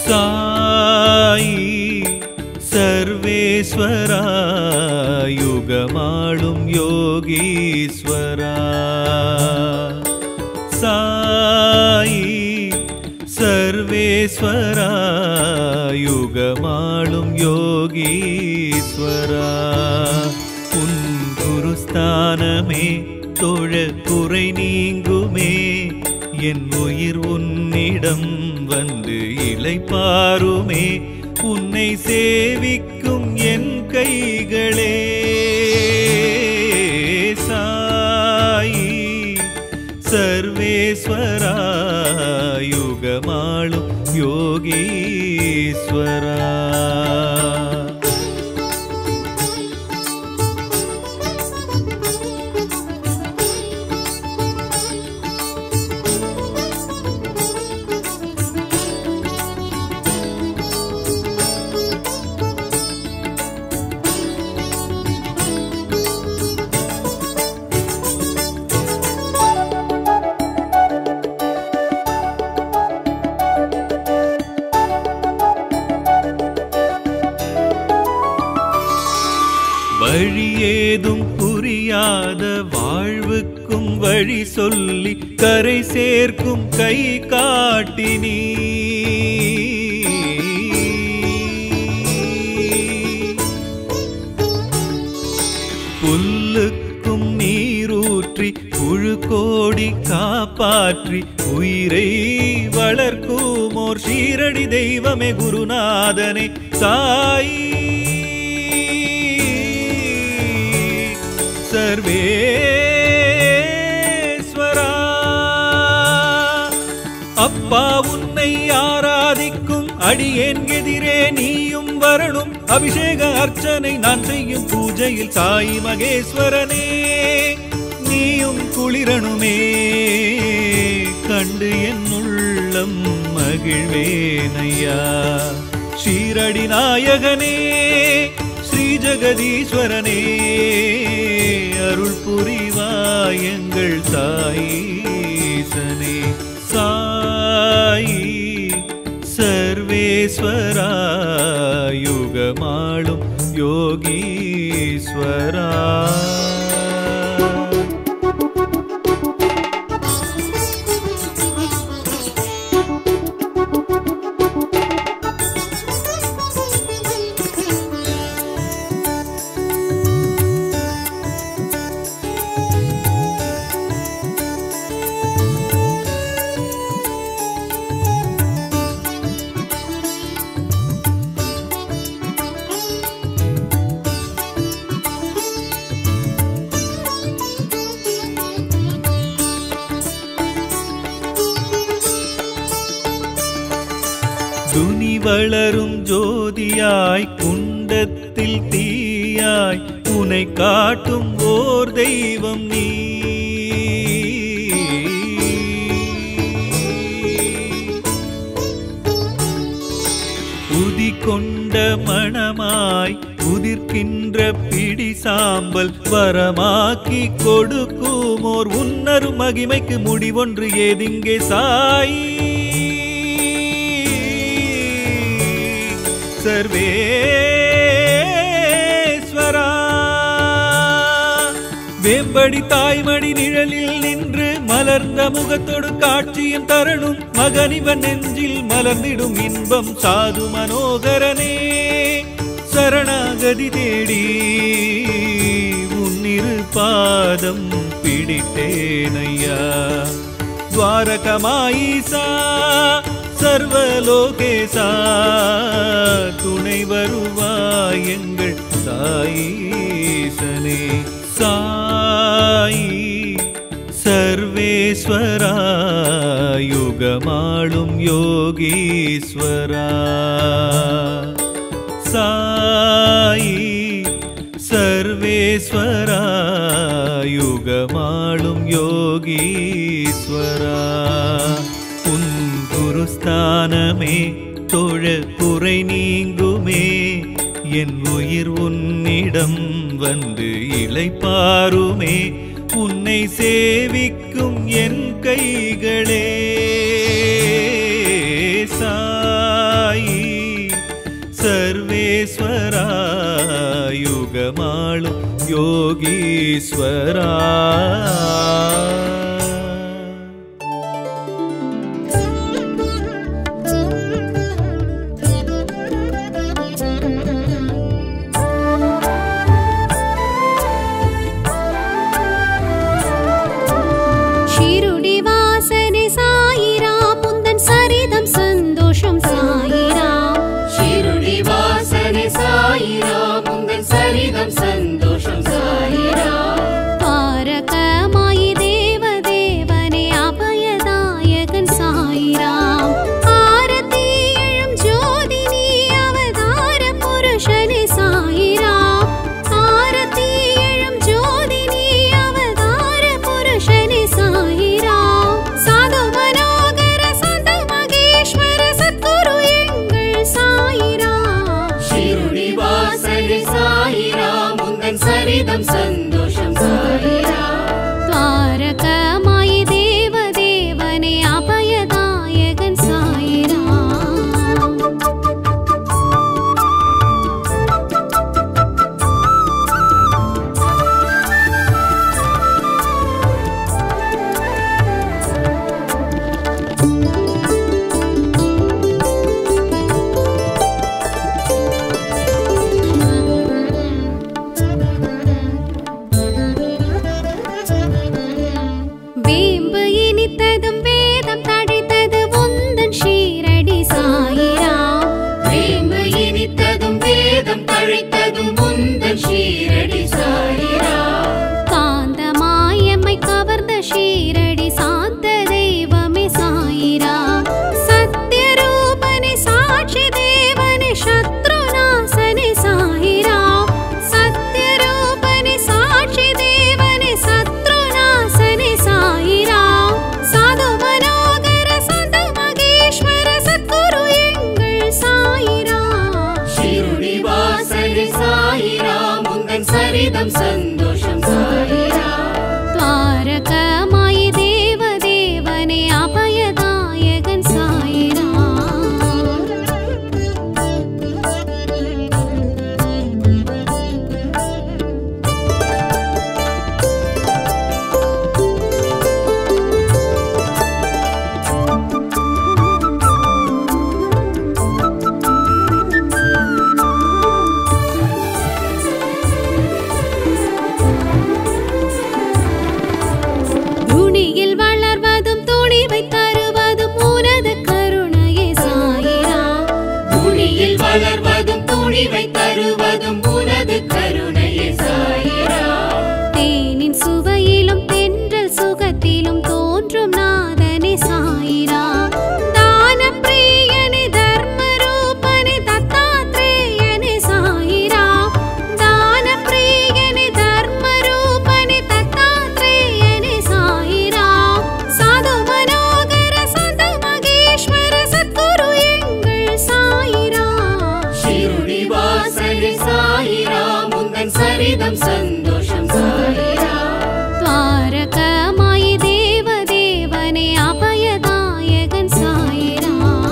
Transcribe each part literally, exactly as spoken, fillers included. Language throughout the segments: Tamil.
சாயி சர்வேஸ்வரா யுகமாளும் யோகீஸ்வரா சாயி சர்வேஸ்வரா யுகமாளும் யோகீஸ்வரா உன் குருஸ்தானமே தொழ குறை நீங்குமே என் உயிர் உன்னிடம் வந்து இளைப்பாருமே உன்னை சேவிக்கும் என் கைகளே சாயி சர்வேஸ்வரா யுகமாளும் யோகீஸ்வரா வழியேதும் புரியாத வாழ்வுக்கும் வழி சொல்லி கரை சேர்க்கும் கை காட்டினீ புல்லுக்கும் நீரூற்றி புழு கோடி காப்பாற்றி உயிரை வளர்க்கும் ஓர் ஷீரடி தெய்வமே குருநாதனே சாயி சர்வேஸ்வரா அப்பா உன்னை ஆராதிக்கும் அடியேன் எதிரே நீயும் வரணும் அபிஷேக அர்ச்சனை நான் செய்யும் பூஜையில் சாயி மகேஸ்வரனே நீயும் குளிரணுமே கண்டு என் உள்ளம் மகிழ்வேனையா ஷீரடி நாயகனே ஸ்ரீ ஜெகதீஸ்வரனே அருள் புரிவாய் எங்கள் சாயீசனே சாயி சர்வேஸ்வரா யுகமாளும் யோகீஸ்வரா துனி வளரும் ஜோதியாய் குண்டத்தில் தீயாய் உனை காட்டும் ஓர் தெய்வம் நீ உதி கொண்ட மணமாய் உதிர்க்கின்ற பிடி சாம்பல் வரமாக்கி கொடுக்கும் ஓர் உன்னரு மகிமைக்கு முடிவொன்று ஏதிங்கே சாயி சர்வேஸ்வரா வேம்படி தாய்மடி நிழலில் நின்று மலர்ந்த முகத்தோடு காட்சியும் தரணும் மகனிவன் நெஞ்சில் மலர்ந்திடும் இன்பம் சாது மனோகரனே சரணாகதி தேடி உன்னிரு பாதம் பிடித்தேனையா துவாரகமாயிசா சர்வலோகேசா துணை வருவாய் எங்கள் சாயீசனே சாயி சர்வேஸ்வரா யுகமாளும் யோகீஸ்வரா சாயி சர்வேஸ்வரா யுகமாளும் யோகீஸ்வரா உன் குருஸ்தானமே தொழ குறை நீங்குமே என் உயிர் உன்னிடம் வந்து இளைப்பாருமே உன்னை சேவிக்கும் என் கைகளே சாயி யோகேஸ்வரா யுகமாளும் யோகீஸ்வரா. சந்தோஷம் சாயிரா தாரகமாயி தேவ தேவனே அபயதாயகன் சாயிரா. ஆரத்தி எழும் ஜோதி நீ அவதார புருஷனே சாயிரா. ஆரத்தி எழும் ஜோதி நீ அவதார புருஷனே சாயிரா. சாது மனோகர சந்த மகேஸ்வர சத்குரு எங்கள் சாயிரா. ஷிருடி வாசனே சாயிரா முந்தன் சரிதம் சந்தோஷம் சாயிரா. தாரகமாயி தேவ தேவனே அபயதாயகன் சாயிரா. வேம்பு இனித்ததும் வேதம் தழைத்தது உந்தன் ஷீரடி சாயிரா. வேம்பு இனித்ததும் வேதம் தழைத்ததும் உந்தன் ஷீரடி சாயிரா. காந்தமாயம்மை கவர்ந்த ஷீரடி சாந்த தெய்வமே சாயிரா. சத்யரூபனே சாட்சி தேவனே சத்ருநாசனே சாயிரா. சத்யரூபனே சாட்சி தேவனே சத்ருநாசனே சாயிரா. சாது மனோகர சந்த மகேஸ்வர சத்குரு எங்கள் சாயிரா. ஷிருடி வாசனே சாயிரா முந்தன் சரிதம் சந்தோஷம் சாயிரா. தாரகமாயி தேவ தேவனே அபயதாயகன் சாயிரா. துணியில் வளர்வதும் துணிவை தருவதும் உனது கருணையே சாயிரா. துணியில் வளர்வதும் துணிவை தருவதும் உனது கருணையே சாயிரா. தேனின் சுவையிலும் தென்றல் சுகத்திலும் தோன்றும் நாதனே சாயிரா. தான பிரியனே தர்ம ரூபனே தத்தாத்ரேயனே சாயிரா. தான பிரியனே தர்ம ரூபனே தத்தாத்ரேயனே சாயிரா. சாது மனோகர சந்த மகேஸ்வர சத்குரு எங்கள் சாயிரா. ஷிருடி வாசனே சாயிரா முந்தன் சரிதம் சந்தோஷம் சாயிரா. தாரகமாயி தேவ தேவனே அபயதாயகன் சாயிரா.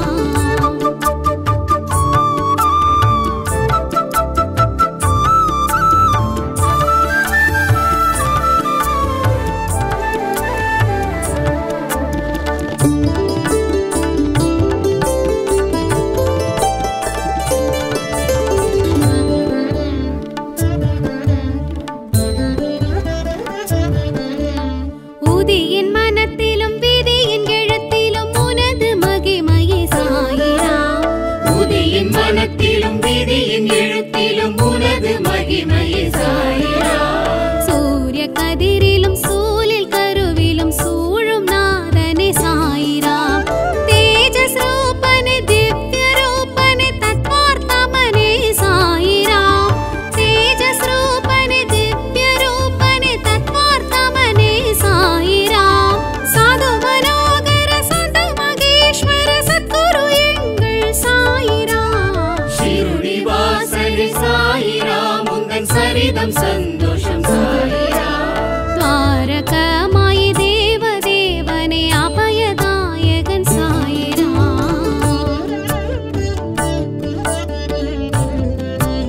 உதியின் மனத்திலும் விதியின் எழுத்திலும் உனது மகிமையே சாயிரா. உதியின் மனத்திலும் விதியின் எழுத்திலும் உனது மகிமையே சாயிரா. சூரிய கதிரிலும் சூழில் கருவிலும் சூழும் நாதனே சாயிரா. தேஜஸ் ரூபனே திவ்ய ரூபனே தத்வார்த்தமனே சாயிரா. தேஜஸ் ரூபனே திவ்ய ரூபனே தத்வார்த்தமனே சாயிரா. சாது மனோகர சந்த மகேஸ்வர சத்குரு எங்கள் சாயிரா. ஷிருடி வாசனே சாயிரா முந்தன் சரிதம் சந்தோஷம் சாயிரா. தாரகமாயி தேவ தேவனே அபயதாயகன் சாயிரா.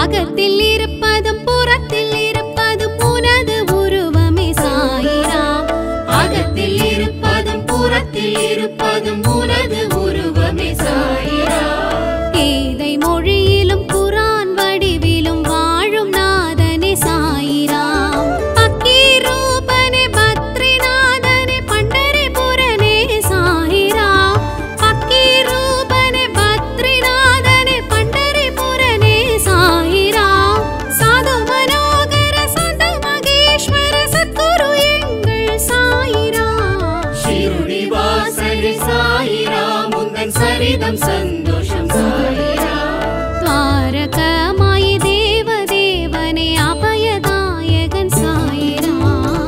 அகத்தில் இருப்பதும் புறத்தில் இருப்பதும் உனது உருவமே சாயிராம். அகத்தில் இருப்பதும் புறத்தில் இருப்பதும் உனது உருவமே சாயிராம். கீதை மொழியிலும் குரான் வடிவிலும் வாழும் நாதனே சாயிராம். பக்கீரூபனே பத்ரிநாதனே பண்டரிபுரனே சாயிராம். பக்கீரூபனே பத்ரிநாதனே பண்டரிபுரனே சாயிராம். சாது மனோகர சந்த மகேஸ்வர சத்குரு எங்கள் சாயிராம். ஷிருடி வாசனே சாயிராம். உந்தன் சரிதம் சந்தோஷம் சாயிராம். துவாரகமாயி தேவ தேவனே அபயதாயகன் சாயிராம்.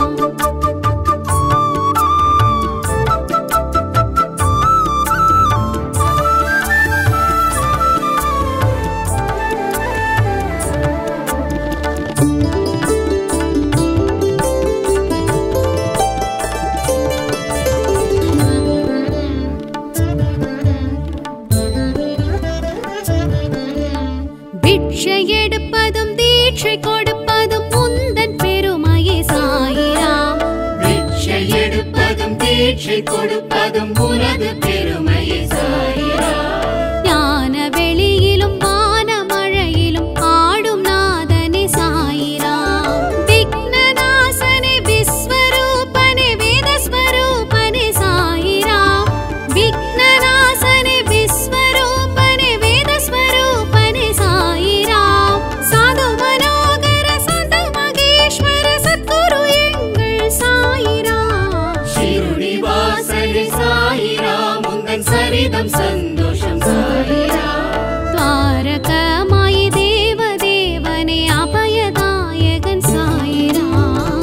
பிட்சை எடுப்பதும் தீட்சை கொடுப்பதும் உந்தன் பெருமையே சாயிராம். பிட்சை எடுப்பதும் தீட்சை கொடுப்பதும் உனது பெருமையே சாயிராம். ஞான வெளியிலும் வான மழையிலும் ஆடும் நாதனே சாயிராம். விக்னநாசனே விஸ்வரூபனே வேதஸ்வரூபனே சாயிராம். விக்னநாசனே விஸ்வரூபனே வேதஸ்வரூபனே சாயிராம். சாது மனோகர சந்த மகேஸ்வர சத்குரு எங்கள் சாயிராம். ஷிருடி வாசனே சாயிராம். உந்தன் சரிதம் சந்தோஷம் சாயிராம். துவாரகமாயி தேவ தேவனே அபயதாயகன் சாயிராம்.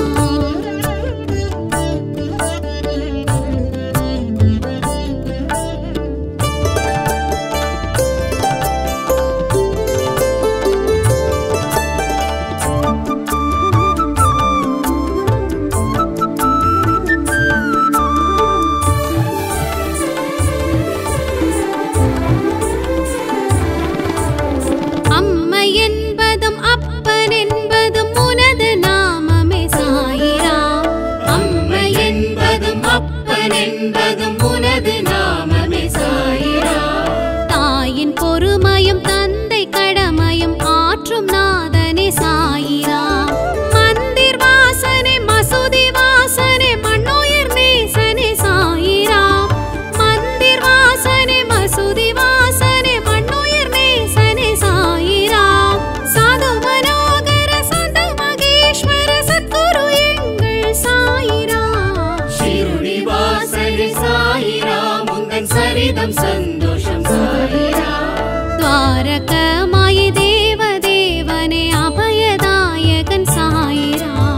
அம்மை என்பதும் அப்பன் என்பதும் உனது நாமமே சாயிராம். அம்மை என்பதும் அப்பன் என்பதும் உனது நாமமே சாயிராம். தாயின் பொறுமையும் தந்தை கடமையும் ஆற்றும் நாதனே சாயிராம். மந்திர் வாசனே மசூதி வாசனே மண்ணுயிர் நேசனே சாயிராம். மந்திர் வாசனே மசூதி வாசனே மண்ணுயிர் நேசனே சாயிராம். சாது மனோகர சந்த மகேஸ்வர சத்குரு எங்கள் சாயிராம். ஷிருடி வாசனே சாயிராம். உந்தன் சரிதம் சந்தோஷம் சாயிராம். துவாரகமாயி தேவ தேவனே அபயதாயகன் சாயிராம்.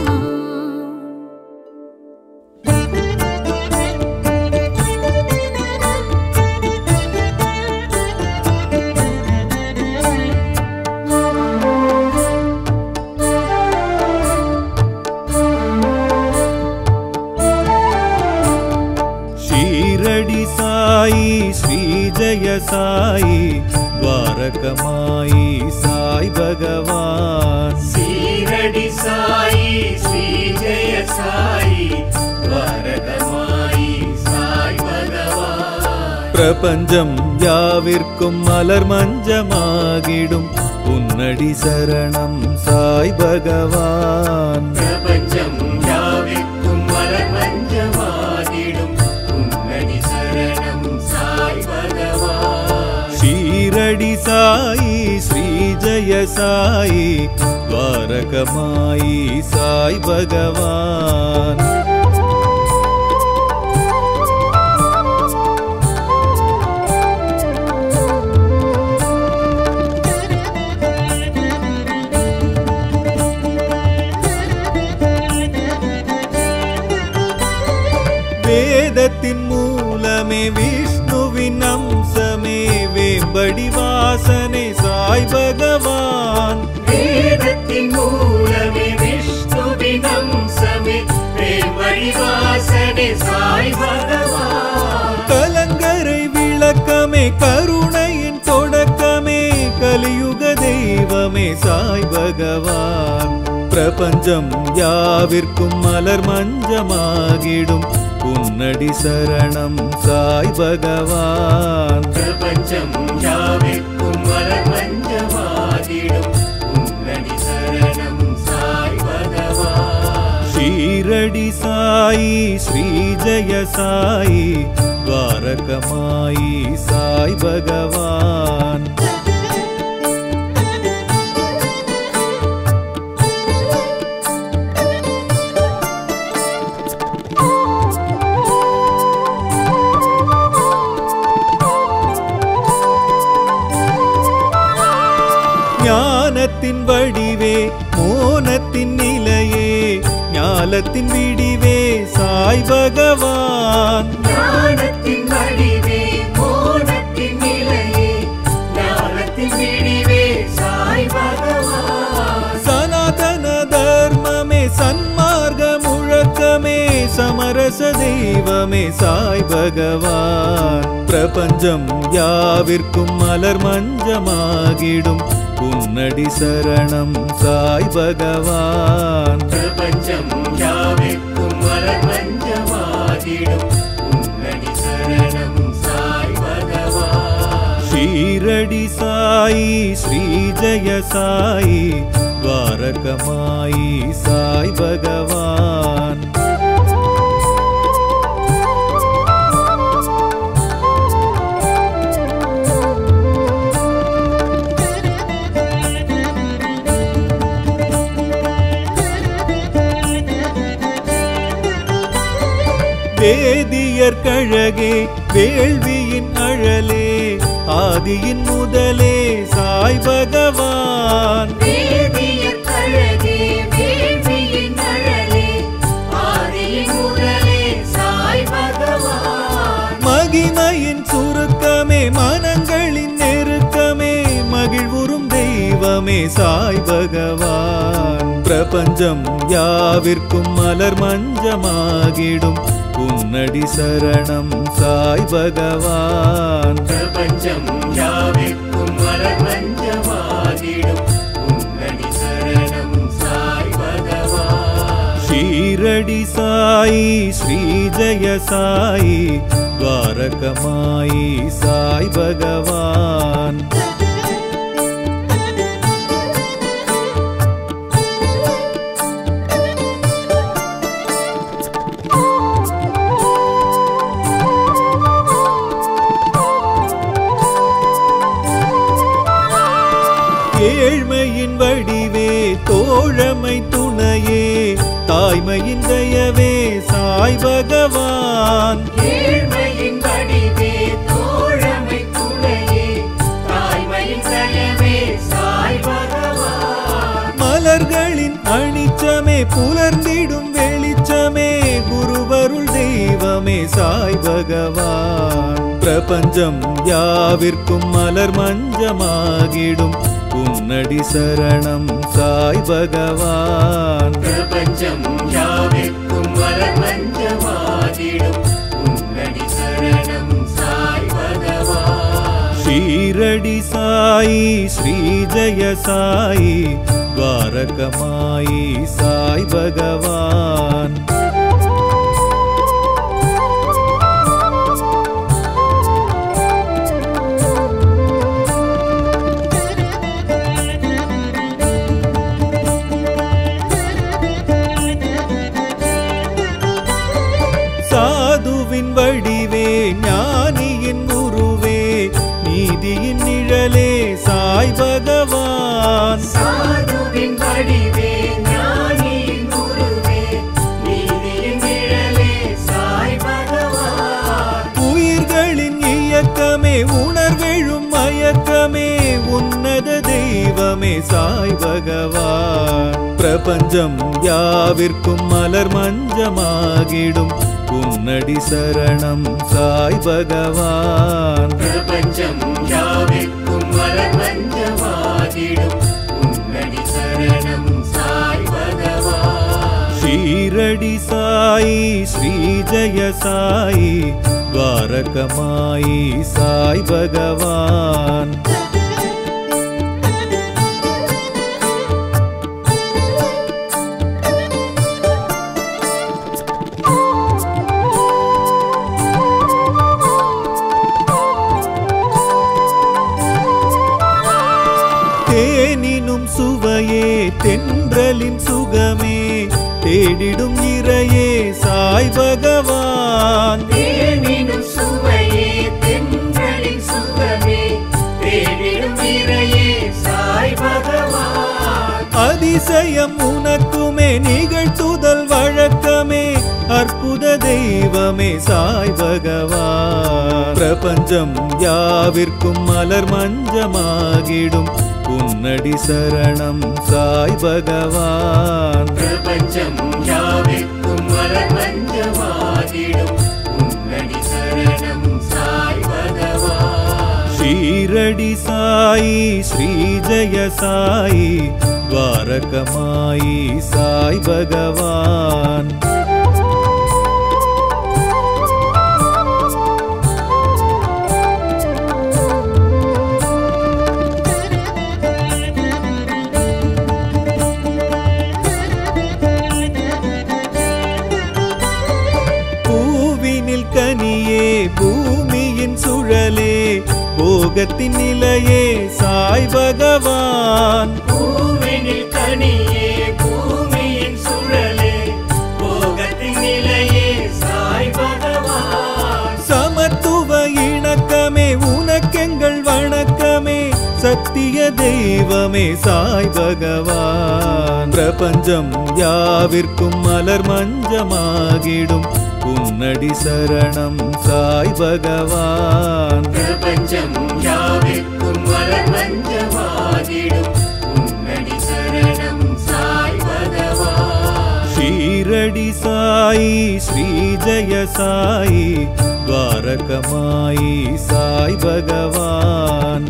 ஷீரடி சாயி ஸ்ரீ ஜய சாயி துவாரகமாயி சாய் பகவான். ஷீரடி சாயி ஸ்ரீ ஜெய சாயி துவாரகமாயி சாய் பகவான். பிரபஞ்சம் யாவிற்கும் மலர் மஞ்சமாகிடும் உன்னடி சரணம் சாய் பகவான். பிரபஞ்சம் யாவிற்கும் மலர் மஞ்சமாகிடும் உன்னடி சரணம் சாய் பகவான். ஷீரடி சாயி ஸ்ரீ ஜய சாயி துவாரகமாயி சாய் பகவான். வேதத்தின் மூலமே விஷ்ணுவின் அம்சமே வேம்படி வாசனை சாய் பகவான். வேதத்தின் மூலமே விஷ்ணுவின் அம்சமே வேம்படி வாசனை சாய் பகவான். கலங்கரை விளக்கமே கருணையின் தொடக்கமே கலியுக தெய்வ தெய்வமே சாய் பகவான் பிரபஞ்சம் யாவிற்கும் மலர் மஞ்சமாகிடும் உன்னடி சரணம் சாய் பகவான் பிரபஞ்சம் யாவிற்கும் மலர் மஞ்சமாகிடும் உன்னடி சரணம் சாய் பகவான் ஷீரடி சாயி ஸ்ரீ ஜெய சாயி துவாரகமாயி சாய் பகவான் ஞானத்தின் வடிவே மோனத்தின் நிலையே ஞாலத்தின் விடிவே சாய் பகவான் ஞானத்தின் வடிவே மோனத்தின் நிலையே ஞானத்தின் விடிவே சாய் பகவான் சனாதன தர்மமே சன்மார்க்க முழக்கமே சமரச தெய்வமே சாய் பகவான் பிரபஞ்சம் யாவிற்கும் மலர் மஞ்சமாகிடும் உன்னடி சரணம் சாய் பகவான் பிரபஞ்சம் யாவிற்கும் மலர் மஞ்சமாகிடும் உன்னடி சரணம் சாய் பகவான் ஷீரடி சாயி ஸ்ரீ ஜெய சாயி துவாரகமாயி சாய் பகவான் வேதியர் கழகே வேள்வியின் அழலே ஆதியின் முதலே சாய் பகவான் வேதியர் கழகே வேள்வியின் அழலே ஆதியின் முதலே சாய் பகவான் மகிமையின் சுருக்கமே மனங்களின் நெருக்கமே மகிழ்வுறும் தெய்வமே சாய் பகவான் பிரபஞ்சம் யாவிற்கும் மலர் மஞ்சமாகிடும் உன்னடி சரணம் சாய் பகவான் பிரபஞ்சம் யாவிற்கும் மலர் மஞ்சமாகிடும் உன்னடி சரணம் சாய் பகவான் ஷீரடி சாயி ஸ்ரீ ஜெய சாயி துவாரகமாயி சாய் பகவான் ஏழ்மையின் வடிவே தோழமை துணையே தாய்மையின் தயவே சாய் பகவான் ஏழ்மையின் வடிவே தோழமை துணையே தாய்மையின் தயவே சாய் பகவான் மலர்களின் அணிச்சமே புலர்ந்திடும் வெளிச்சமே குருவருள் தெய்வமே சாய் பகவான் பிரபஞ்சம் யாவிற்கும் மலர் மஞ்சமாகிடும் உன்னடி சரணம் சாய் பகவான் பிரபஞ்சம் யாவிற்கும் மலர் மஞ்சமாகிடும் உன்னடி சரணம் சாய் பகவான் ஷீரடி சாயி ஸ்ரீ ஜெய சாயி துவாரகமாயி சாய் பகவான் சாதுவின் வடிவே ஞானியின் உருவே நீதியின் நிழலே சாய் பகவான் சாதுவின் வடிவே ஞானியின் குருவே நீதியின் நிழலே சாய் பகவான் உயிர்களின் இயக்கமே உணர்வெழும் மயக்கமே உன்னத தெய்வமே சாய் பகவான் பிரபஞ்சம் யாவிற்கும் மலர் மஞ்சமாகிடும் உன்னடி சரணம் சாய் பகவான் பிரபஞ்சம் யாவிற்கும் மலர் மஞ்சமாகிடும் உன்னடி சரணம் சாய் பகவான் ஷீரடி சாயி ஸ்ரீ ஜெய சாயி துவாரகமாயி சாய் பகவான் தேனினும் சுவையே தென்றலின் சுகமே தேடிடும் இறையே சாய் பகவான். தேனினும் சுவையே தென்றலின் சுகமே தேடிடும் இறையே சாய் பகவான். அதிசயம் உனக்குமே நிகழ்த்துதல் வழக்கமே அற்புத தெய்வமே சாய் பகவான். பிரபஞ்சம் யாவிற்கும் மலர் மஞ்சமாகிடும் உன்னடி சரணம் சாய் பகவான். பிரபஞ்சம் யாவிற்கும் மலர் மஞ்சமாகிடும் உன்னடி சரணம் சாய் பகவான். ஷீரடி சாயி ஸ்ரீ ஜெய சாயி துவாரகமாயி சாய் பகவான். பூவினில் கனியே பூமியின் சுழலே போகத்தின் நிலையே சாய் பகவான். பூவினில் கனியே பூமியின் சுழலே போகத்தின் நிலையே சாய் பகவான். சமத்துவ இணக்கமே உனக்கெங்கள் வணக்கமே சத்திய தெய்வமே சாய் பகவான். பிரபஞ்சம் யாவிற்கும் மலர் மஞ்சமாகிடும் உன்னடி சரணம் சாய் பகவான். பிரபஞ்சம் யாவிற்கும் மலர் மஞ்சமாகிடும் உன்னடி சரணம் சாய் பகவான். ஷீரடி சாயி ஸ்ரீ ஜெய சாயி துவாரகமாயி சாய் பகவான்.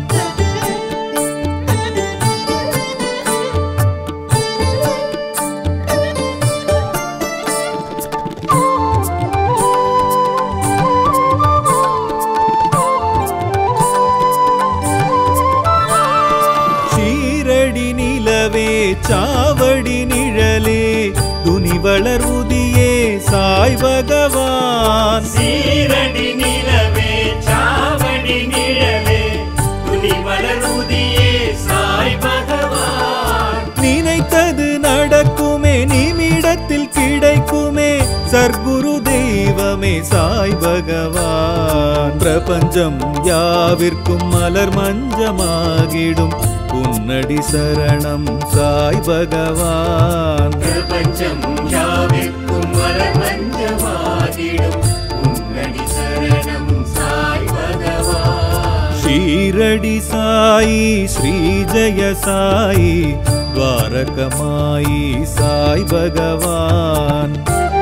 சாவடி நிழலே துனி வளர்வுதியே சாய் பகவான். சீரடி நிலவே சாவடி நிழலே துனி வளர்வுதியே சாய் பகவான். நினைத்தது நடக்குமே நிமிடத்தில் கிடைக்குமே சர்க்குரு தெய்வமே சாய் பகவான். பிரபஞ்சம் யாவிற்கும் மலர் மஞ்சமாகிடும் உன்னடி சரணம் சாய் பகவான். பிரபஞ்சம் யாவிற்கும் மலர் மஞ்சமாகிடும் உன்னடி சரணம் சாய் பகவான். ஷீரடி சாயி ஸ்ரீ ஜெய சாயி துவாரகமாயி சாய் பகவான்.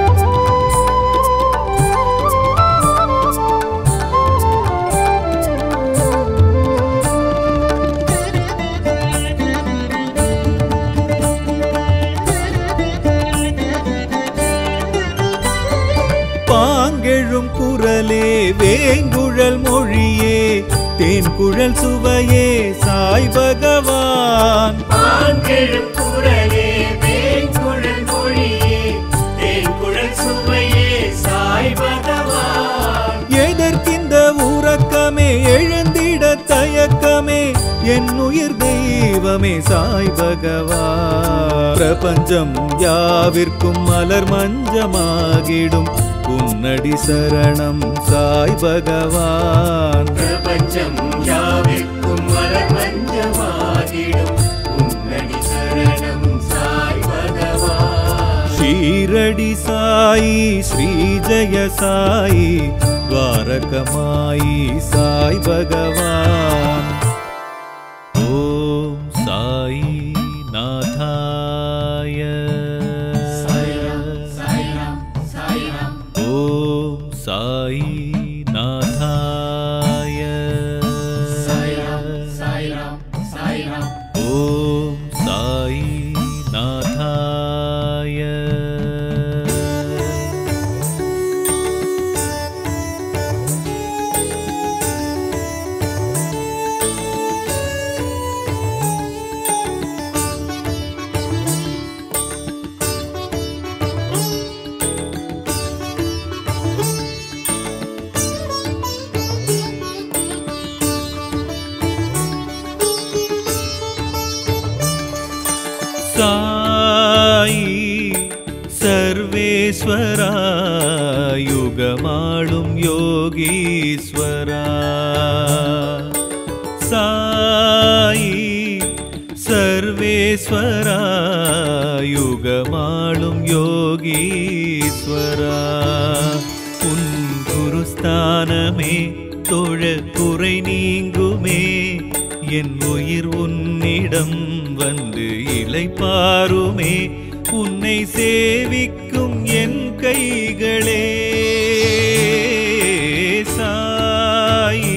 பாங்கெழும் குரலே வேங்குழல் மொழியே தேன்குழல் சுவையே சாய் பகவான். பாங்கெழும் குரலே வேங்குழல் மொழியே தேன்குழல் சுவையே சாய் பகவான். எதற்கிந்த உறக்கமே எழுந்திட தயக்கமே என் உயிர் தெய்வமே சாய் பகவான். பிரபஞ்சம் யாவிற்கும் மலர் மஞ்சமாகிடும் உன்னடி சரணம் சாய் பகவான். பிரபஞ்சம் யாவிற்கும் மலர் மஞ்சமாகிடும் உன்னடி சரணம் சாய் பகவான். ஷீரடி சாயி ஸ்ரீ ஜெய சாயி துவாரகமாயி சாய் பகவான். ஓம் சாய் நாதாய ஓம் சாய் நாதாய ஓம் சாய் நாதாய. சாயி சர்வேஸ்வரா யுகமாளும் யோகீஸ்வரா சாயி சர்வேஸ்வரா யுகமாளும் யோகீஸ்வரா உன் குருஸ்தானமே தொழ குறை நீங்குமே என் உயிர் உன்னிடம் வந்து இளைப்பாருமே உன்னை சேவிக்கும் என் கைகளே சாயி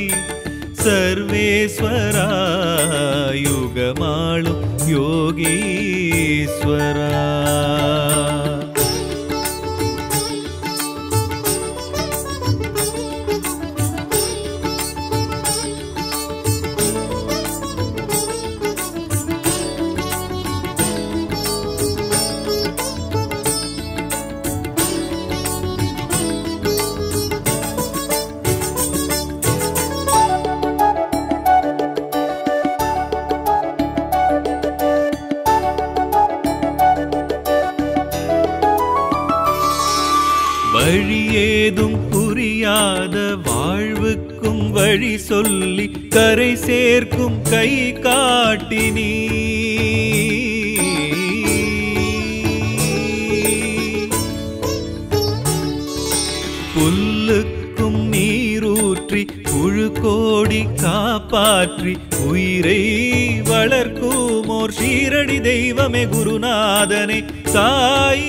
சர்வேஸ்வரா யுகமாளும் யோகீஸ்வரா வழியேதும் புரியாத வாழ்வுக்கும் வழி சொல்லி கரை சேர்க்கும் கை காட்டினீ புல்லுக்கும் நீரூற்றி புழு கோடி காப்பாற்றி உயிரை வளர்க்கும் ஓர் ஷீரடி தெய்வமே குருநாதனே சாயி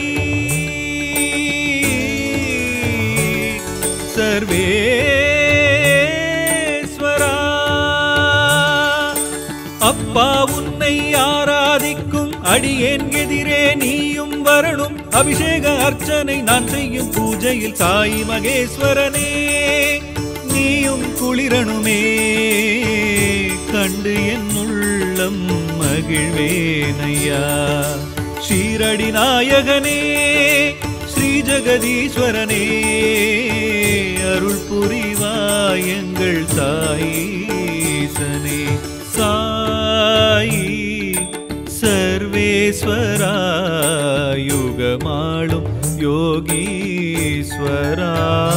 சர்வேஸ்வரா அப்பா உன்னை ஆராதிக்கும் அடியேன் எதிரே நீயும் வரணும் அபிஷேக அர்ச்சனை நான் செய்யும் பூஜையில் சாயி மகேஸ்வரனே நீயும் குளிரணுமே கண்டு என் உள்ளம் மகிழ்வேனையா ஷீரடி நாயகனே ஸ்ரீ ஜெகதீஸ்வரனே அருள் புரிவாய் எங்கள் சாயீசனே சாயி சர்வேஸ்வரா யுகமாளும் யோகீஸ்வரா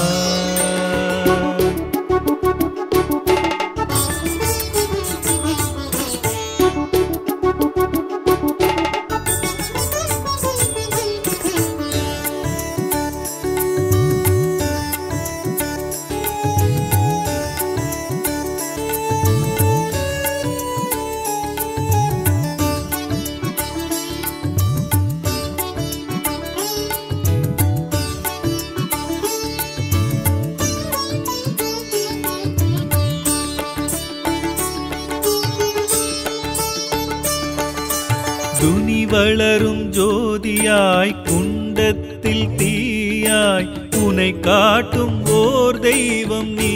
துனி வளரும் ஜோதியாய் குண்டத்தில் தீயாய் உனை காட்டும் ஓர் தெய்வம் நீ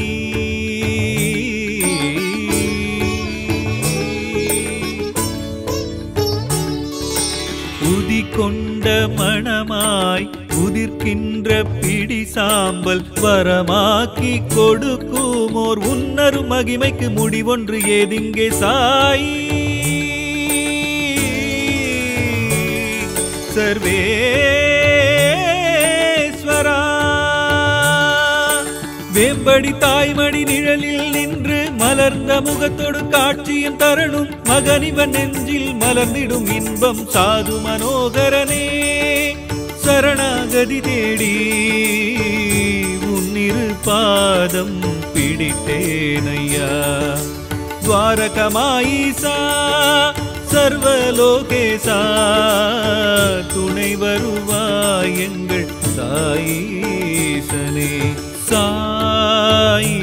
உதி கொண்ட மணமாய் உதிர்க்கின்ற பிடி சாம்பல் வரமாக்கி கொடுக்கும் ஓர் உன்னரும் மகிமைக்கு முடிவொன்று ஏதிங்கே சாயி சர்வேஸ்வரா வேம்படி தாய்மடி நிழலில் நின்று மலர்ந்த முகத்தோடு காட்சியும் தரணும் மகனிவன் நெஞ்சில் மலர்ந்திடும் இன்பம் சாது மனோகரனே சரணாகதி தேடி உன்னிரு பாதம் பிடித்தேனையா துவாரகமாயிசா சர்வலோகேசா துணை வருவாய் எங்கள் சாயீசனே சாயி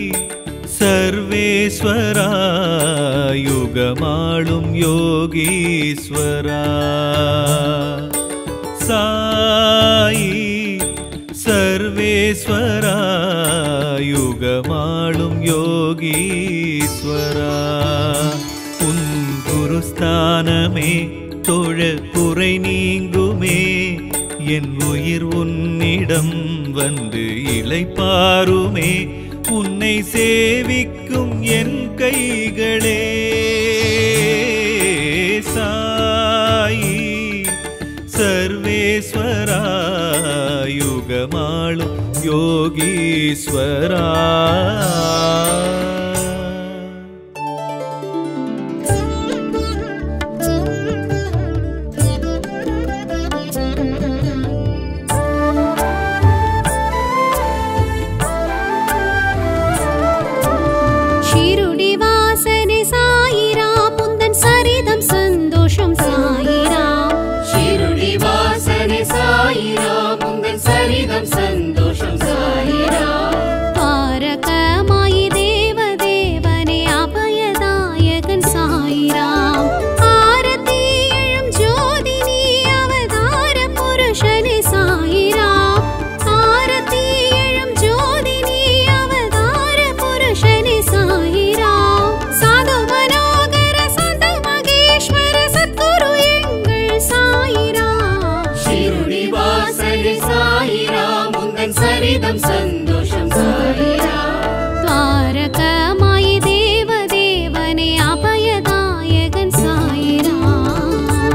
சர்வேஸ்வரா யுகமாளும் யோகீஸ்வரா சாயி சர்வேஸ்வரா யுகமாளும் யோகீஸ்வரா உன் குருஸ்தானமே தொழ குறை நீங்குமே என் உயிர் உன்னிடம் வந்து இளைப்பாருமே உன்னை சேவிக்கும் என் கைகளே சாயி யோகேஸ்வரா யுகமாளும் யோகீஸ்வரா. சந்தோஷம் சாயிரா. பாரகமாயி தேவ தேவனே அபயதாயகன் சாயிராம். ஆரத்தி எழும் ஜோதி நீ அவதார புருஷனே சாயிராம். ஆரத்தி எழும் ஜோதி நீ அவதார புருஷனே சாயிராம். சாது மனோகர சந்த மகேஸ்வர சத்குரு எங்கள் சாயிராம். ஷிருடி வாசனே சாயிரா சரிதம் சந்தோஷம் சாயிரா. துவாரகமாயி தேவ தேவனே அபயதாயகன் சாயிராம்.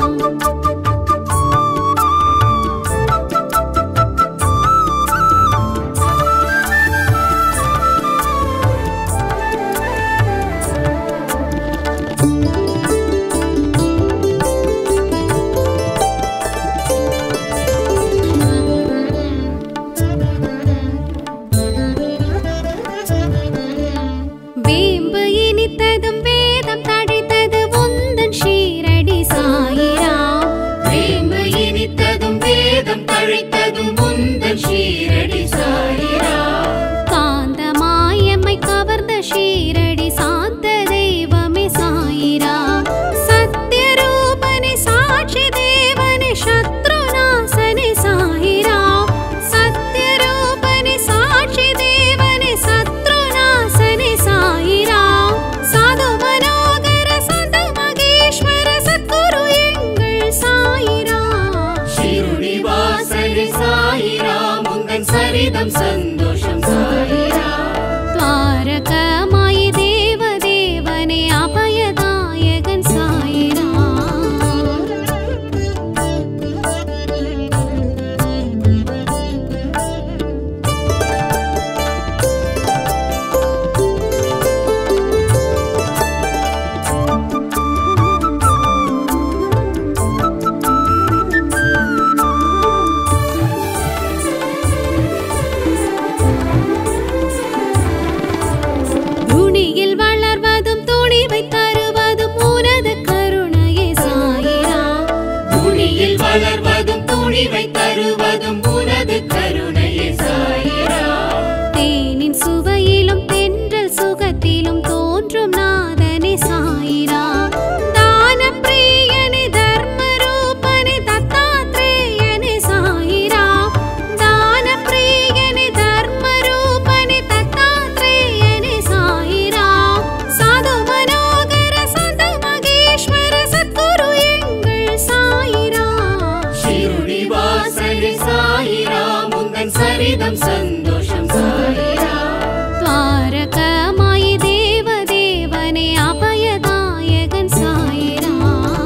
வேம்பு இனித்ததும் வேதம் தழைத்தது உந்தன் ஷீரடி சாயிராம். வேம்பு இனித்ததும் வேதம் தழைத்ததும் உந்தன் ஷீரடி சாயிரா. காந்தமாயம்மை கவர்ந்த ஷீரடி சாந்த தெய்வமே சாயிராம். சத்யரூபனே சாட்சி தேவனே சத்ருநாசனே சாயிராம். சத்யரூபனே சாட்சி தேவனே சத்ருநாசனே சாயிராம். சாது மனோகர சந்த மகேஸ்வர சத்குரு எங்கள் சாயிராம். ஷிருடி வாசனே சாயிரா முந்தன் சரிதம் சந்தோஷம் சாயிரா. துவாரகமாயி தேவ தேவனே அபயதாயகன் சாயிராம். துணியில் வளர்வதும் துணிவை தருவதும் உனது கருணையே சாயிராம். துணியில் வளர்வதும் துணிவை தருவதும் உனது கருணையே சாயிரா. தேனின் சுவையிலும் தென்றல் சுகத்திலும் தோன்றும் நாதனே சாயிராம். தான பிரியனே தர்ம ரூபனே தத்தாத்ரேயனே சாயிராம். தான பிரியனே தர்ம ரூபனே தத்தாத்ரேயனே சாயிராம். சாது மனோகர சந்த மகேஸ்வர சத்குரு எங்கள் சாயிராம். ஷிருடி வாசனே சாயிரா முந்தன் சரிதம் சந்தோஷம் சாயிரா. துவாரகமாயி தேவ தேவனே அபயதாயகன் சாயிராம்.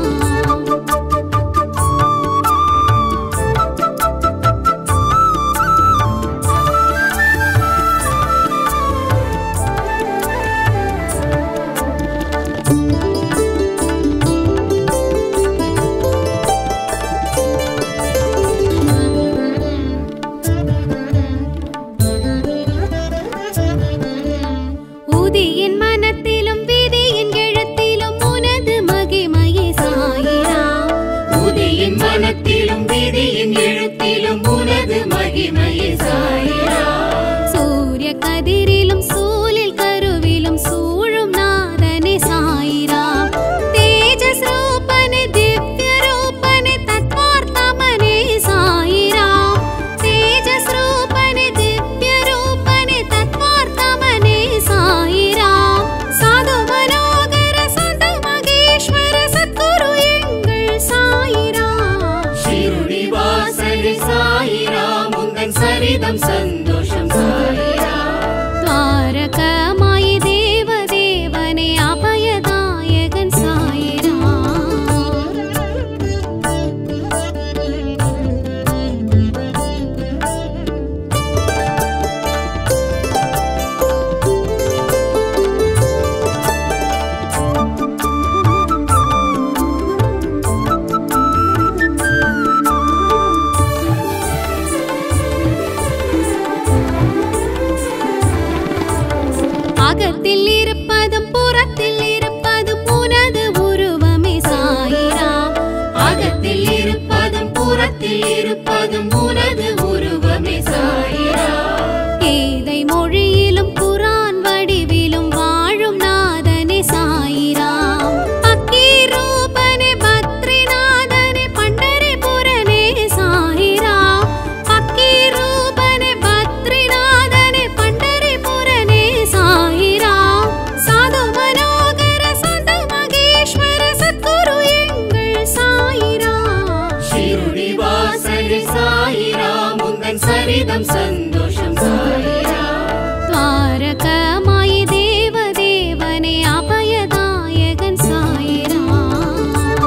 கொடுப்பதும் உனது உருவமே சாயிரா. கீதை மொழியிலும் குரான் வடிவிலும் வாழும் நாதனே சாயிராம். பக்கீரூபனே பத்ரிநாதனே பண்டரிபுரனே சாயிராம். பக்கீரூபனே பத்ரிநாதனே பண்டரிபுரனே சாயிராம். சாது மனோகர சந்த மகேஸ்வர சத்குரு எங்கள் சாயிராம். ஷிருடி வாசலே சாயிரா முந்தன் சரிதம் சந்தோஷம் சாயிரா. துவாரகமாயி தேவ தேவனே அபயதாயகன் சாயிராம்.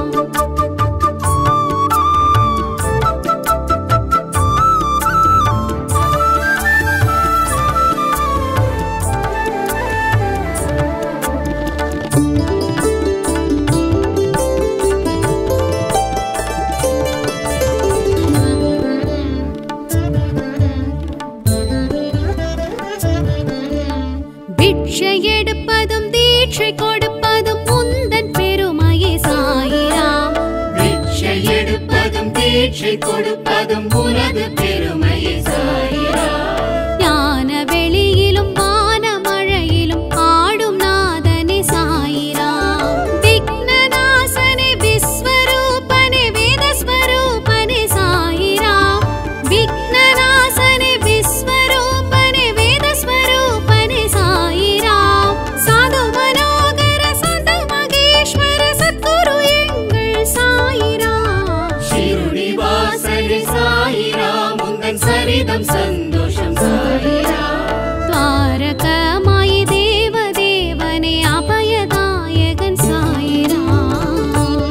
பிட்சை எடுப்பதும் தீட்சை கொடுப்பதும் உந்தன் பெருமையே சாயிராம். பிட்சை எடுப்பதும் தீட்சை கொடுப்பதும் உனது பெருமையே சாயிரா. ஞான வெளியிலும் வான மழையிலும் ஆடும் நாதனே சாயிராம். விக்னநாசனே விஸ்வரூபனே வேதஸ்வரூபனே சாயிராம். விக்னநாசனே விஸ்வரூபனே வேதஸ்வரூபனே சாயிராம். சாது மனோகர சந்த மகேஸ்வர சத்குரு எங்கள் சாயிராம். ஷிருடி வாசலே சாயிரா முந்தன் சரிதம் சந்தோஷம் சாயிரா. துவாரகமாயி தேவ தேவனே அபயதாயகன் சாயிராம்.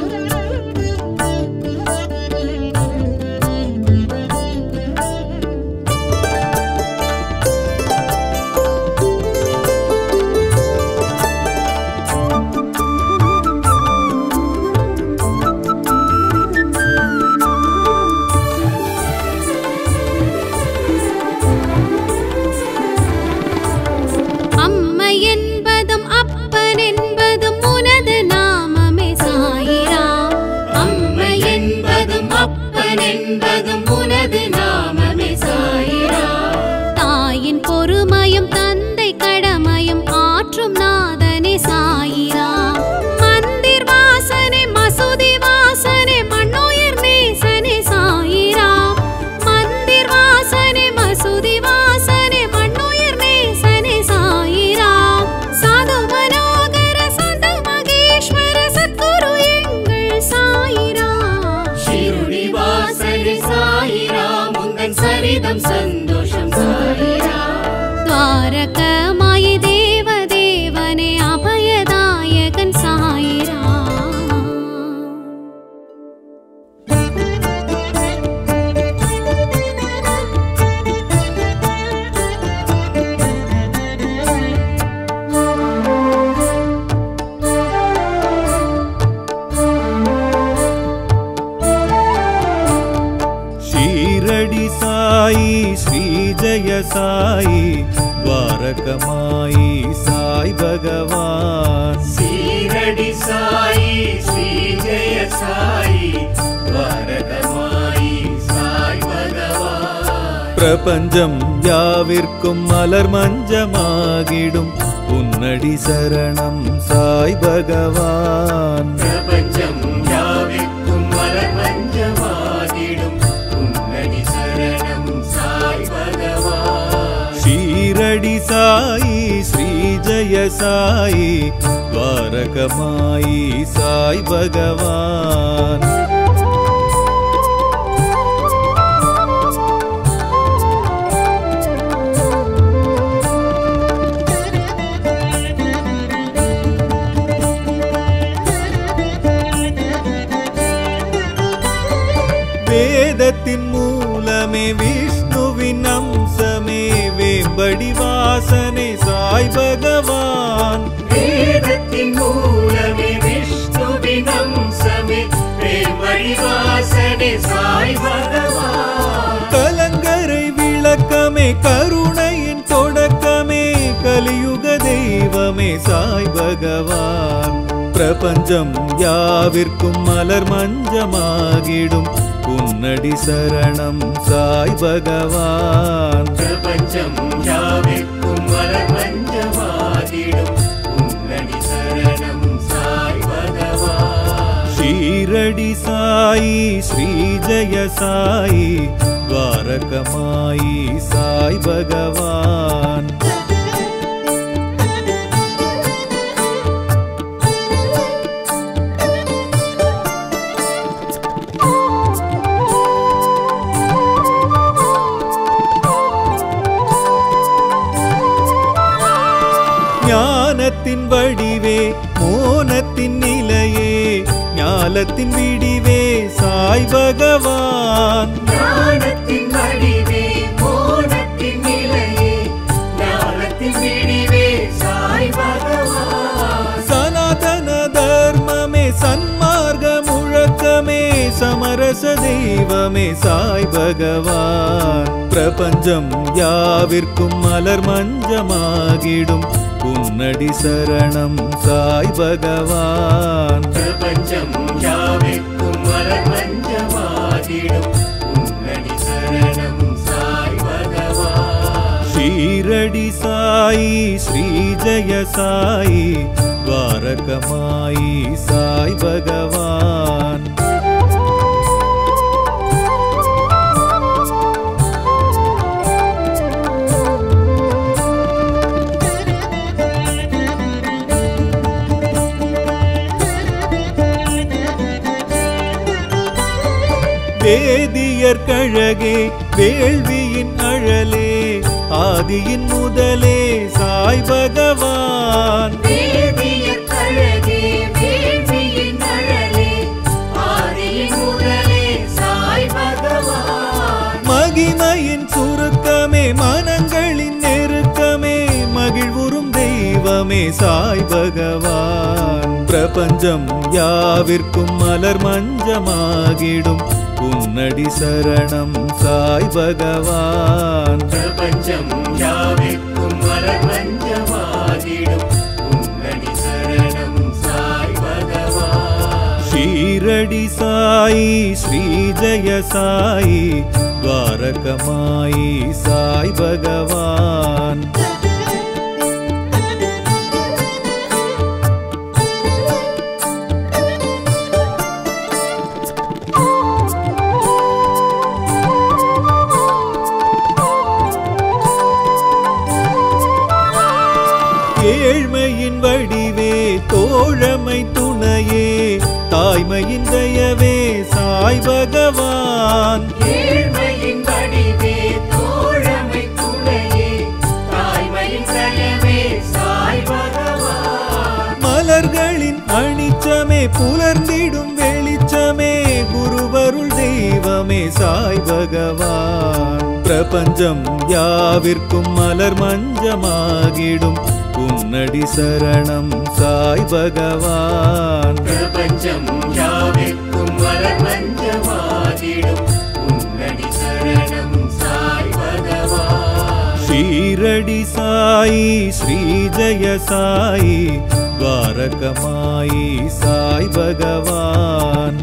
அம்மை என்பதும் அப்பன் என்பதும் உனது நாமமே சாயிராம். அம்மை என்பதும் அப்பன் என்பதும் உனது நாமமே சாயிரா. தாயின் பொறுமையும் தந்தை கடமையும் ஆற்றும் நாதனே சாயிராம். மந்திர் வாசனே மசூதி வாசனே மண்ணுயிர் நேசனே சாயிராம். மந்திர் வாசனே மசூதி வாசனே மண்ணுயிர் நேசனே சாயிராம். சாது மனோகர சந்த மகேஸ்வர சத்குரு எங்கள் சாயிராம். ஷிருடி வாசலே சாயிரா முந்தன் சரிதம் சந்தோஷம் சாயிரா. துவாரகமாயி தேவ தேவனே அபயதாயகன் சாயிராம். ஷீரடி சாயி ஸ்ரீ ஜய சாயி துவாரகமாயி சாய் பகவான். சீரடி சாயி ஸ்ரீ ஜெய சாயி துவாரகமாயி சாய் பகவான். பிரபஞ்சம் யாவிற்கும் மலர் மஞ்சமாகிடும் உன்னடி சரணம் சாய் பகவான். பிரபஞ்சம் யாவிற்கும் மலர் மஞ்சமாகிடும் உன்னடி சரணம் சாய் பகவான். ஷீரடி சாயி ஸ்ரீ ஜய சாயி துவாரகமாயி சாய் பகவான். வேதத்தின் மூலமே விஷ்ணுவின் அம்சமே வேம்படி வாசனே சாய் பகவான். வேதத்தின் மூலமே விஷ்ணுவின் அம்சமே வேம்படி வாசனே சாய் பகவான். கலங்கரை விளக்கமே கருணையின் தொடக்கமே கலியுக தெய்வமே சாய் பகவான். பிரபஞ்சம் யாவிற்கும் மலர் மஞ்சமாகிடும் உன்னடி சரணம் சாய் பகவான். பிரபஞ்சம் யாவிற்கும் மலர் மஞ்சமாகிடும் உன்னடி சரணம் சாய் பகவான். ஷீரடி சாயி ஸ்ரீ ஜெய சாயி துவாரகமாயி சாய் பகவான். ஞானத்தின் வடிவே மோனத்தின் நிலையே ஞாலத்தின் விடிவே சாய் பகவான். ஞானத்தின் வடிவே மோனத்தின் நிலையே ஞானத்தின் விடிவே சாய் பகவான். சனாதன தர்மமே சன்மார்க்க முழக்கமே சமரச தெய்வமே சாய் பகவான். பிரபஞ்சம் யாவிற்கும் மலர் மஞ்சமாகிடும் உன்னடி சரணம் சாய் பகவான். பிரபஞ்சம் யாவிற்கும் மலர் மஞ்சமாகிடும் உன்னடி சரணம் சாய் பகவான். ஷீரடி சாயி ஸ்ரீ ஜெய சாயி துவாரகமாயி சாய் பகவான். வேதியர் கழகே வேள்வியின் அழலே ஆதியின் முதலே சாய் பகவான். வேதியர் கழகே வேள்வியின் அழலே ஆதியின் முதலே சாய் பகவான். மகிமையின் சுருக்கமே மனங்களின் நெருக்கமே மகிழ்வுறும் தெய்வமே சாய் பகவான். பிரபஞ்சம் யாவிற்கும் மலர் மஞ்சமாகிடும் உன்னடி சரணம் சாய் பகவான். பிரபஞ்சம் யாவிற்கும் மலர் மஞ்சமாகிடும் உன்னடி சரணம் சாய் பகவான். ஷீரடி சாயி ஸ்ரீ ஜெய சாயி துவாரகமாயி சாய் பகவான். ஏழ்மையின் வடிவே தோழமை துணையே தாய்மையின் தயவே சாய் பகவான். ஏழ்மையின் வடிவே தோழமை துணையே தாய்மையின் தயவே சாய் பகவான். மலர்களின் அணிச்சமே புலர்ந்திடும் வெளிச்சமே குருவருள் தெய்வமே சாய் பகவான். பிரபஞ்சம் யாவிற்கும் மலர் மஞ்சமாகிடும் உன்னடி சரணம் சாய் பகவான். பிரபஞ்சம் யாவிற்கும் மலர் மஞ்சமாகிடும் உன்னடி சரணம் சாய் பகவான். ஷீரடி சாயி ஸ்ரீ ஜெய சாயி துவாரகமாயி சாய் பகவான்.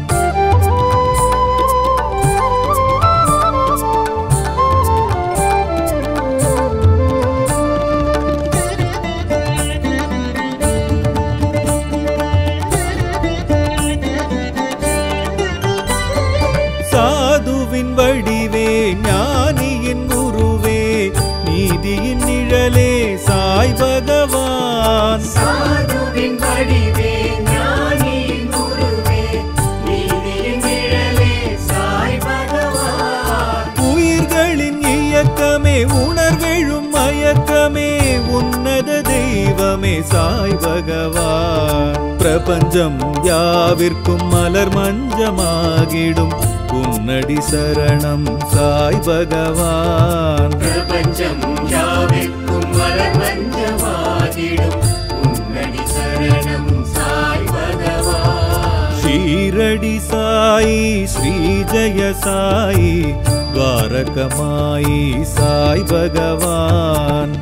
சாதுவின் வடிவே ஞானியின் உருவே நீதியின் நிழலே சாய் பகவான். சாதுவின் வடிவே ஞானியின் உருவே நீதியின் நிழலே சாய் பகவான். உயிர்களின் இயக்கமே உணர்வெழும் மயக்கமே உன்னத தெய்வமே சாய் பகவான். பிரபஞ்சம் யாவிற்கும் மலர் மஞ்சமாகிடும் உன்னடி சரணம் சாய் பகவான். பிரபஞ்சம் யாவிற்கும் மலர் மஞ்சமாகிடும் உன்னடி சரணம் சாய் பகவான். ஷீரடி சாயி ஸ்ரீ ஜெய சாயி துவாரகமாயி சாய் பகவான்.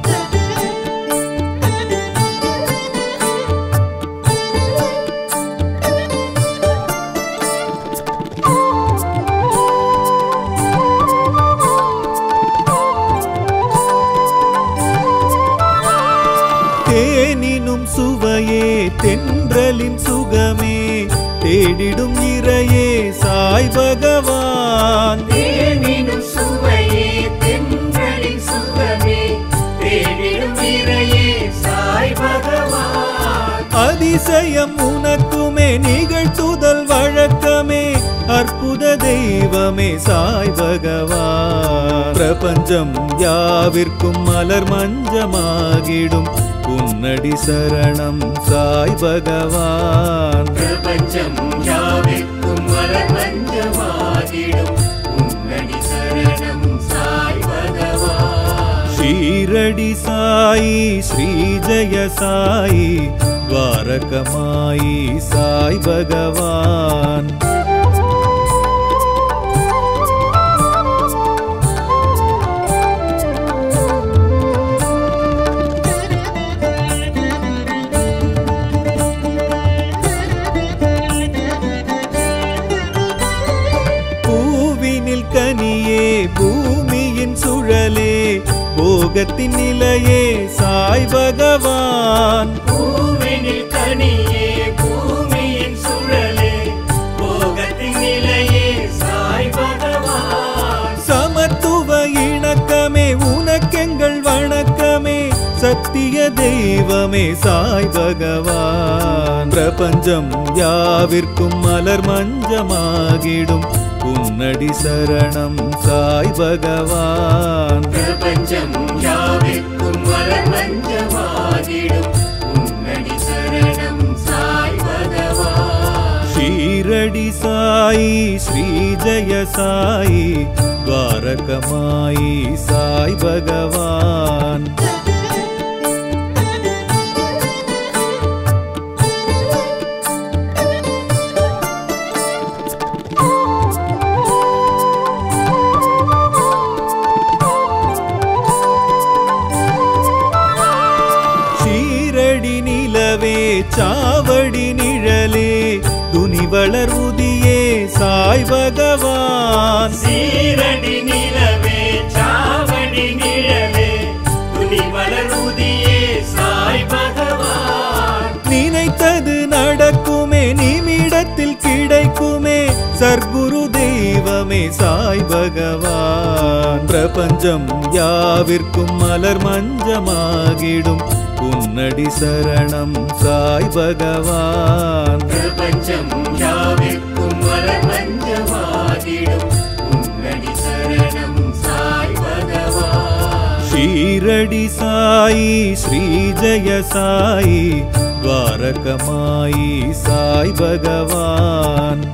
தேடிடும் இறையே சாய் பகவான். தேனினும் சுவையே தென்றலின் சுகமே தேடிடும் இறையே சாய் பகவான். அதிசயம் உனக்குமே நிகழ்த்துதல் வழக்கமே அற்புத தெய்வமே சாய் பகவான். பிரபஞ்சம் யாவிற்கும் மலர் மஞ்சமாகிடும் உன்னடி சரணம் சாய் பகவான். பிரபஞ்சம் யாவிற்கும் மலர் மஞ்சமாகிடும் உன்னடி சரணம் சாய் பகவான். ஷீரடி சாயி ஸ்ரீ ஜெய சாயி துவாரகமாயி சாய் பகவான். பூவினில் கனியே பூமியின் சுழலே போகத்தின் நிலையே சாய் பகவான். பூவினில் கனியே பூமியின் சுழலே போகத்தின் நிலையே சாய் பகவான். சமத்துவ இணக்கமே உனக்கெங்கள் வணக்கமே சத்திய தெய்வமே சாய் பகவான். பிரபஞ்சம் யாவிற்கும் மலர் மஞ்சமாகிடும் உன்னடி சரணம் சாய் பகவான். பிரபஞ்சம் யாவிற்கும் மலர் மஞ்சமாகிடும் உன்னடி சரணம் சாய் பகவான். ஷீரடி சாயி ஸ்ரீ ஜெய சாயி துவாரகமாயி சாய் பகவான். சாவடி நிழலே துனி வளர்வுதியே சாய் பகவான். சீரடி நிலவே சாவடி நிழலே துனி வளர்வுதியே சாய் பகவான். நினைத்தது நடக்குமே நிமிடத்தில் கிடைக்குமே சர்க்குரு தெய்வமே சாய் பகவான். பிரபஞ்சம் யாவிற்கும் மலர் மஞ்சமாகிடும் உன்னடி சரணம் சாய் பகவான். பிரபஞ்சம் யாவிற்கும் மலர் மஞ்சமாகிடும் உன்னடி சரணம் சாய் பகவான். ஷீரடி சாயி ஸ்ரீ ஜெய சாயி துவாரகமாயி சாய் பகவான்.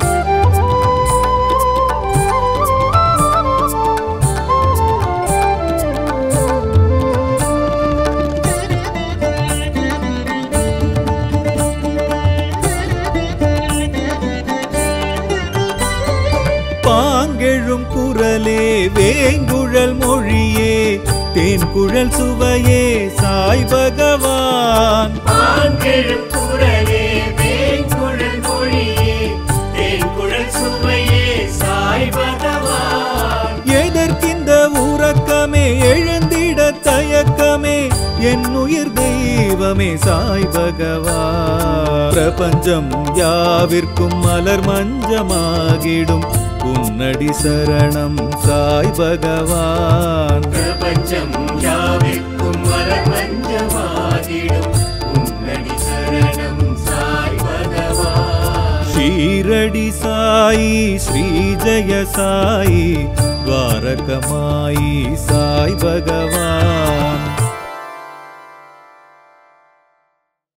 பாங்கெழும் குரலே வேங்குழல் மொழியே தேன்குழல் சுவையே சாய் பகவான். பாங்கெழும் குரலே வேங்குழல் மொழியே தேன்குழல் சுவையே சாய் பகவான். எதற்கிந்த உறக்கமே எழுந்திட தயக்கமே என் உயிர் தெய்வமே சாய் பகவான். பிரபஞ்சம் யாவிற்கும் மலர் மஞ்சமாகிடும் உன்னடி சரணம் சாய் பகவான். பிரபஞ்சம் யாவிற்கும் மலர் மஞ்சமாகிடும் உன்னடி சரணம் சாய் பகவான். ஷீரடி சாயி ஸ்ரீ ஜெய சாயி துவாரகமாயி சாய் பகவான்.